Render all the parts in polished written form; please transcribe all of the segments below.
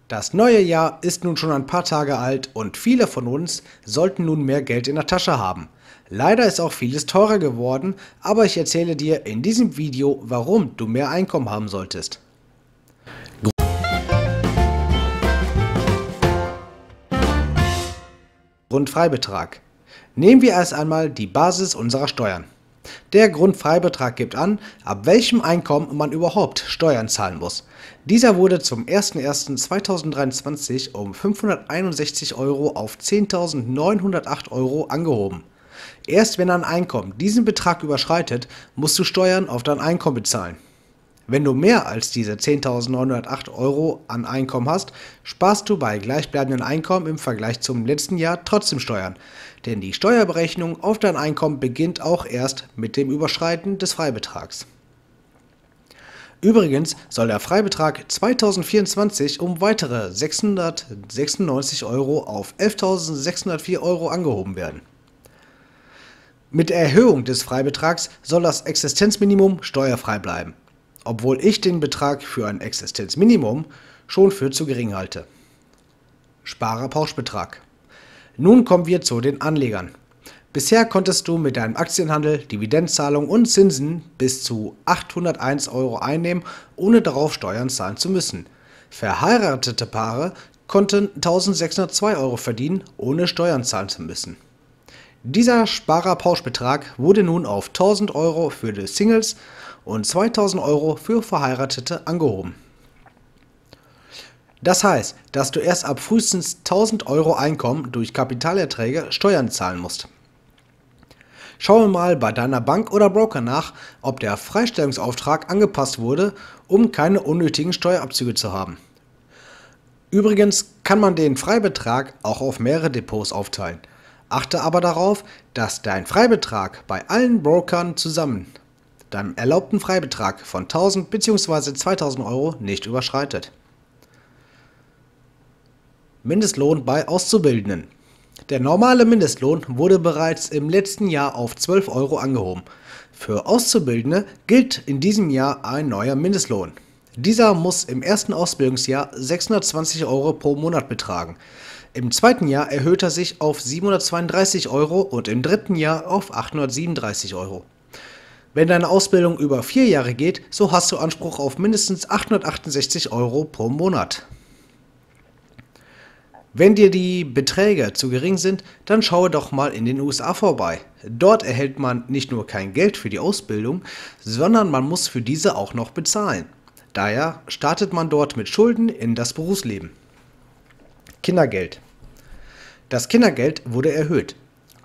Das neue Jahr ist nun schon ein paar Tage alt und viele von uns sollten nun mehr Geld in der Tasche haben. Leider ist auch vieles teurer geworden, aber ich erzähle dir in diesem Video, warum du mehr Einkommen haben solltest. Grundfreibetrag. Nehmen wir erst einmal die Basis unserer Steuern. Der Grundfreibetrag gibt an, ab welchem Einkommen man überhaupt Steuern zahlen muss. Dieser wurde zum 01.01.2023 um 561 Euro auf 10.908 Euro angehoben. Erst wenn ein Einkommen diesen Betrag überschreitet, musst du Steuern auf dein Einkommen bezahlen. Wenn du mehr als diese 10.908 Euro an Einkommen hast, sparst du bei gleichbleibendem Einkommen im Vergleich zum letzten Jahr trotzdem Steuern. Denn die Steuerberechnung auf dein Einkommen beginnt auch erst mit dem Überschreiten des Freibetrags. Übrigens soll der Freibetrag 2024 um weitere 696 Euro auf 11.604 Euro angehoben werden. Mit der Erhöhung des Freibetrags soll das Existenzminimum steuerfrei bleiben, obwohl ich den Betrag für ein Existenzminimum schon für zu gering halte. Sparerpauschbetrag. Nun kommen wir zu den Anlegern. Bisher konntest du mit deinem Aktienhandel, Dividendenzahlung und Zinsen bis zu 801 Euro einnehmen, ohne darauf Steuern zahlen zu müssen. Verheiratete Paare konnten 1602 Euro verdienen, ohne Steuern zahlen zu müssen. Dieser Sparerpauschbetrag wurde nun auf 1000 Euro für die Singles und 2000 Euro für Verheiratete angehoben. Das heißt, dass du erst ab frühestens 1000 Euro Einkommen durch Kapitalerträge Steuern zahlen musst. Schaue mal bei deiner Bank oder Broker nach, ob der Freistellungsauftrag angepasst wurde, um keine unnötigen Steuerabzüge zu haben. Übrigens kann man den Freibetrag auch auf mehrere Depots aufteilen. Achte aber darauf, dass dein Freibetrag bei allen Brokern zusammen deinem erlaubten Freibetrag von 1000 bzw. 2000 Euro nicht überschreitet. Mindestlohn bei Auszubildenden. Der normale Mindestlohn wurde bereits im letzten Jahr auf 12 Euro angehoben. Für Auszubildende gilt in diesem Jahr ein neuer Mindestlohn. Dieser muss im ersten Ausbildungsjahr 620 Euro pro Monat betragen. Im zweiten Jahr erhöht er sich auf 732 Euro und im dritten Jahr auf 837 Euro. Wenn deine Ausbildung über 4 Jahre geht, so hast du Anspruch auf mindestens 868 Euro pro Monat. Wenn dir die Beträge zu gering sind, dann schaue doch mal in den USA vorbei. Dort erhält man nicht nur kein Geld für die Ausbildung, sondern man muss für diese auch noch bezahlen. Daher startet man dort mit Schulden in das Berufsleben. Kindergeld. Das Kindergeld wurde erhöht.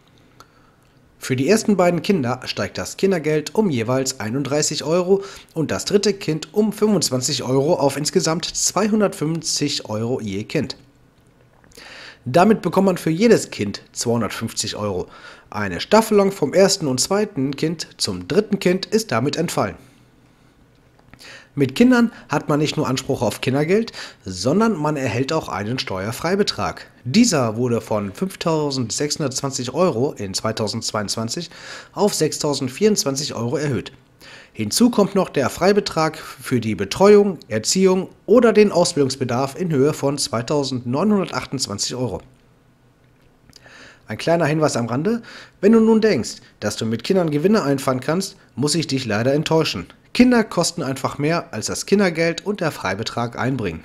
Für die ersten beiden Kinder steigt das Kindergeld um jeweils 31 Euro und das dritte Kind um 25 Euro auf insgesamt 250 Euro je Kind. Damit bekommt man für jedes Kind 250 Euro. Eine Staffelung vom ersten und zweiten Kind zum dritten Kind ist damit entfallen. Mit Kindern hat man nicht nur Anspruch auf Kindergeld, sondern man erhält auch einen Steuerfreibetrag. Dieser wurde von 5.620 Euro in 2022 auf 6.024 Euro erhöht. Hinzu kommt noch der Freibetrag für die Betreuung, Erziehung oder den Ausbildungsbedarf in Höhe von 2.928 Euro. Ein kleiner Hinweis am Rande: Wenn du nun denkst, dass du mit Kindern Gewinne einfahren kannst, muss ich dich leider enttäuschen. Kinder kosten einfach mehr, als das Kindergeld und der Freibetrag einbringen.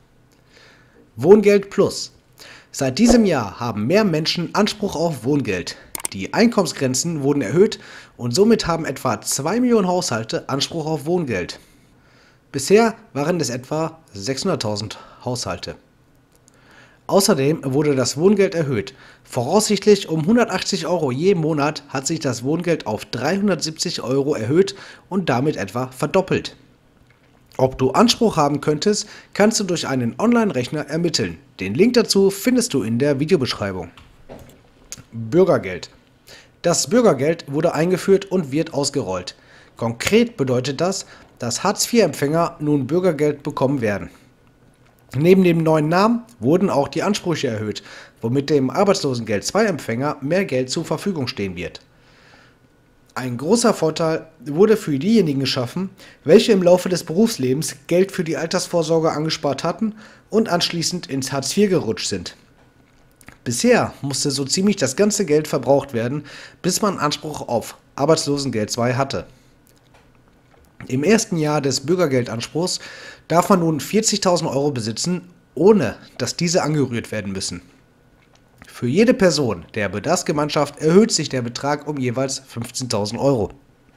Wohngeld Plus. Seit diesem Jahr haben mehr Menschen Anspruch auf Wohngeld. Die Einkommensgrenzen wurden erhöht und somit haben etwa 2 Millionen Haushalte Anspruch auf Wohngeld. Bisher waren es etwa 600.000 Haushalte. Außerdem wurde das Wohngeld erhöht. Voraussichtlich um 180 Euro je Monat hat sich das Wohngeld auf 370 Euro erhöht und damit etwa verdoppelt. Ob du Anspruch haben könntest, kannst du durch einen Online-Rechner ermitteln. Den Link dazu findest du in der Videobeschreibung. Bürgergeld. Das Bürgergeld wurde eingeführt und wird ausgerollt. Konkret bedeutet das, dass Hartz-IV-Empfänger nun Bürgergeld bekommen werden. Neben dem neuen Namen wurden auch die Ansprüche erhöht, womit dem Arbeitslosengeld-II-Empfänger mehr Geld zur Verfügung stehen wird. Ein großer Vorteil wurde für diejenigen geschaffen, welche im Laufe des Berufslebens Geld für die Altersvorsorge angespart hatten und anschließend ins Hartz IV gerutscht sind. Bisher musste so ziemlich das ganze Geld verbraucht werden, bis man Anspruch auf Arbeitslosengeld II hatte. Im ersten Jahr des Bürgergeldanspruchs darf man nun 40.000 Euro besitzen, ohne dass diese angerührt werden müssen. Für jede Person der Bedarfsgemeinschaft erhöht sich der Betrag um jeweils 15.000 Euro.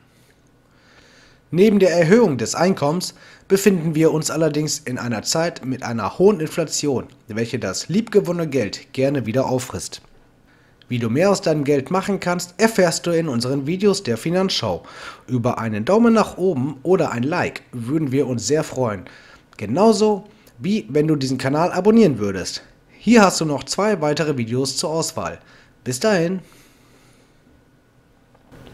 Neben der Erhöhung des Einkommens befinden wir uns allerdings in einer Zeit mit einer hohen Inflation, welche das liebgewonnene Geld gerne wieder auffrisst. Wie du mehr aus deinem Geld machen kannst, erfährst du in unseren Videos der Finanzschau. Über einen Daumen nach oben oder ein Like würden wir uns sehr freuen. Genauso wie wenn du diesen Kanal abonnieren würdest. Hier hast du noch 2 weitere Videos zur Auswahl. Bis dahin.